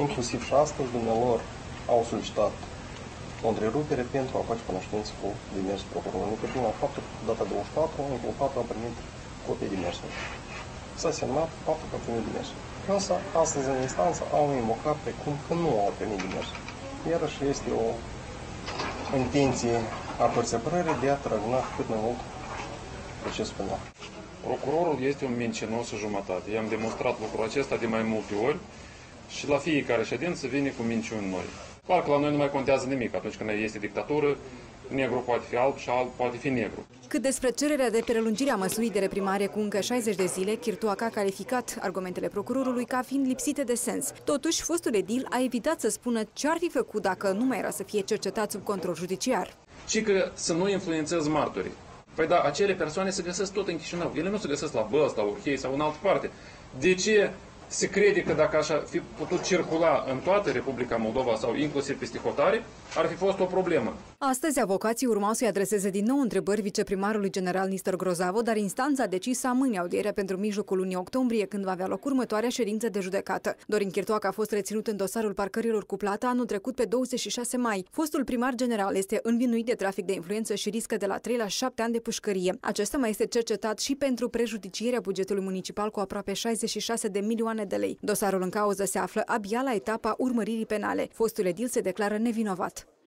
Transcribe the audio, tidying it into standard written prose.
Inclusiv și astăzi, dumnealor au solicitat o întrerupere pentru a face cunoștință cu demersul procurorului. Că prin faptul că data 24, inculpatul a primit copii demersului. S-a semnat faptul că a primit demersul. Însă, astăzi, în instanță, au invocat precum că nu au primit demersul. Iarăși este o intenție a părții apărării de a trăgna cât mai mult procesul penal. Procurorul este un mincinos și jumătate. I-am demonstrat lucrul acesta de mai multe ori și la fiecare ședință vine cu minciuni noi. Clar că la noi nu mai contează nimic. Atunci când este dictatură, negru poate fi alb și alb poate fi negru. Cât despre cererea de prelungire a măsurii de reprimare cu încă 60 de zile, Chirtoaca a calificat argumentele procurorului ca fiind lipsite de sens. Totuși, fostul edil a evitat să spună ce ar fi făcut dacă nu mai era să fie cercetat sub control judiciar. Și că să nu influențez martorii. Păi da, acele persoane se găsesc tot în Chișinău. Ele nu se găsesc la Bălți, la Urhei sau în altă parte. De ce se crede că dacă așa fi putut circula în toată Republica Moldova sau inclusiv peste hotare, ar fi fost o problemă? Astăzi, avocații urmau să-i adreseze din nou întrebări viceprimarului general Nistor Grozavo, dar instanța a decis să amâne audierea pentru mijlocul lunii octombrie, când va avea loc următoarea ședință de judecată. Dorin Chirtoaca a fost reținut în dosarul parcărilor cu plata anul trecut pe 26 mai. Fostul primar general este învinuit de trafic de influență și riscă de la 3 la 7 ani de pușcărie. Acesta mai este cercetat și pentru prejudicierea bugetului municipal cu aproape 66 de milioane de lei. Dosarul în cauză se află abia la etapa urmăririi penale. Fostul edil se declară nevinovat.